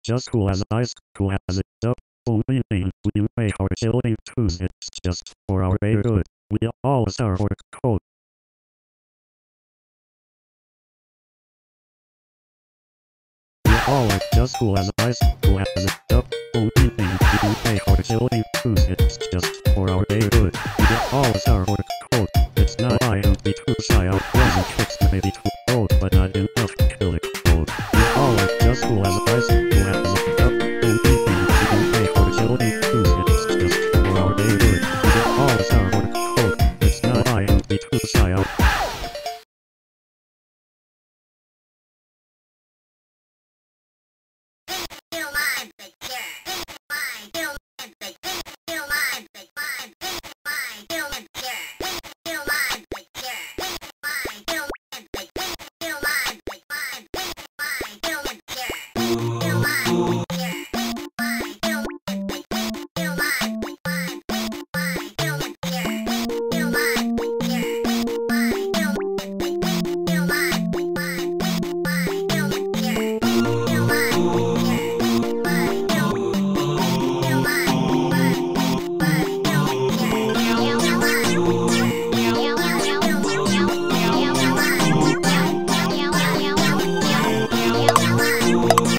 just cool as ice, cool as it up. Only thing we make our chilling tunes, it's just for our greater good. We always are for cold. We always just cool as ice, cool as it up. Only thing we make our chilling tunes, it's just for our greater good. We always are for cold. It's not I don't be too shy, I wasn't tricks maybe too old, but not enough to kill it cold. We always just cool as ice, cool as it up. Only thing we make our chilling tunes, it's just